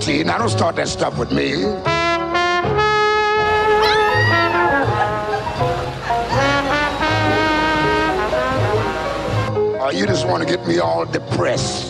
routine. I don't start that stuff with me. Or you just want to get me all depressed.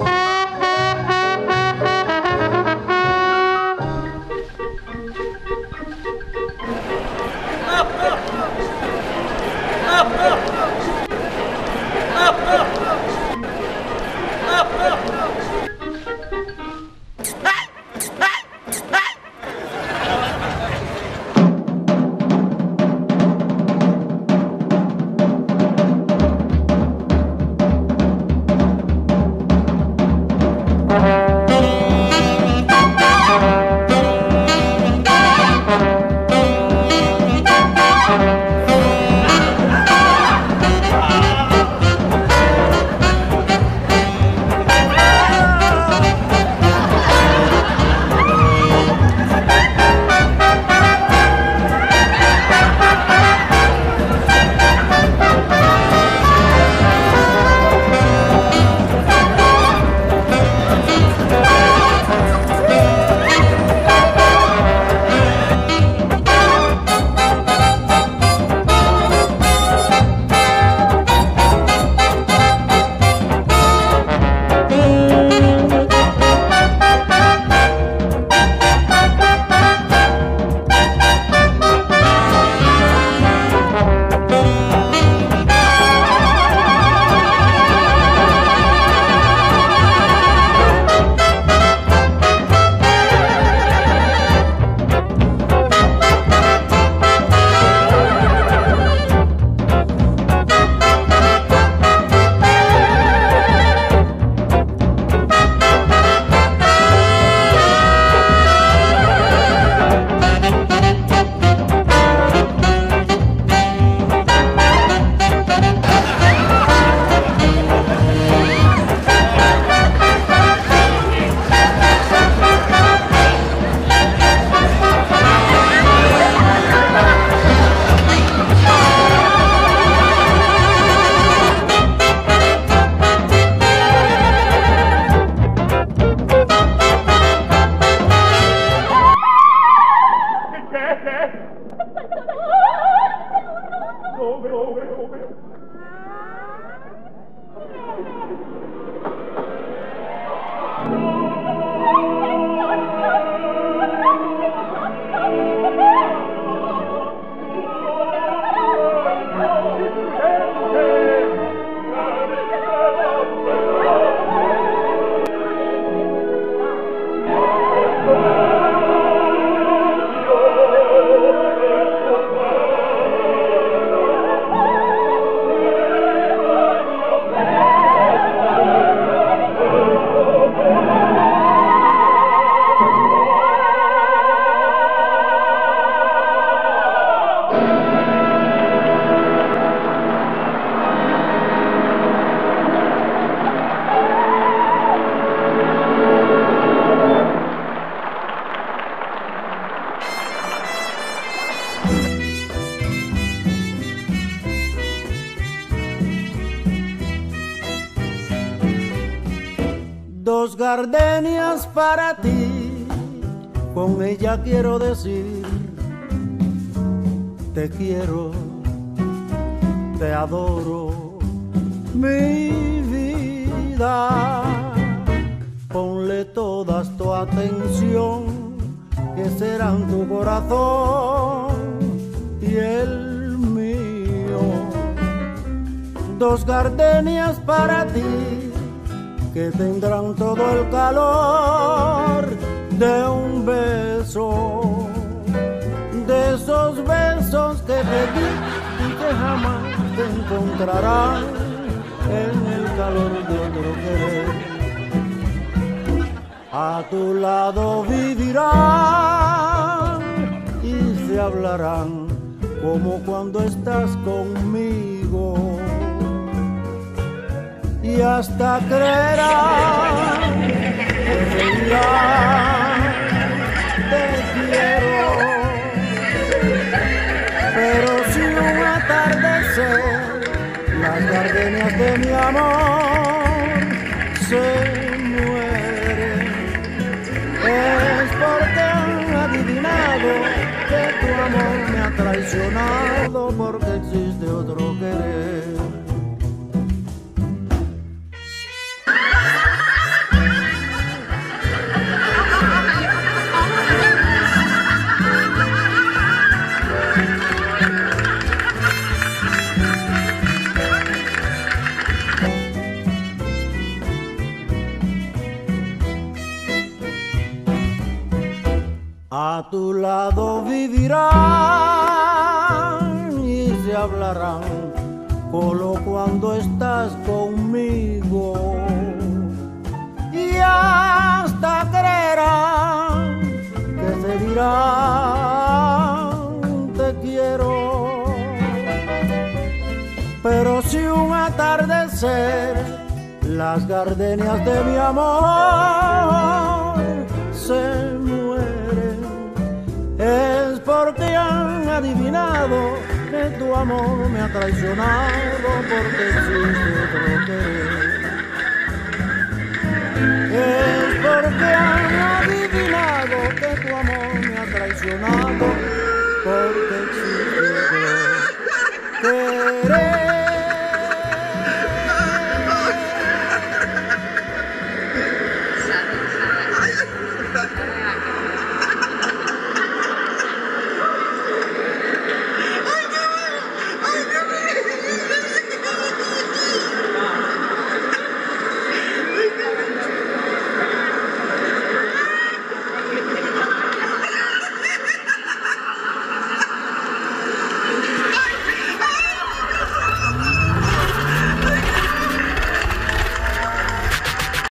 Dos gardenias para ti, con ella quiero decir, te quiero, te adoro, mi vida. Ponle toda tu atención, que serán tu corazón y el mío. Dos gardenias para ti, que tendrán todo el calor de un beso, de esos besos que te di y que jamás te encontrarán en el calor de otro querer. A tu lado vivirán y se hablarán como cuando estás conmigo. Y hasta creerán que te dirán, te quiero. Pero si un atardecer las gardenias de mi amor se mueren, que tu amor me ha traicionado porque existe otro querer. A tu lado vivirán y se hablarán solo cuando estás conmigo, y hasta creerán que se dirán te quiero. Pero si un atardecer las gardenias de mi amor se mueren, es porque han adivinado que tu amor me ha traicionado porque existe otro querer. Es porque han adivinado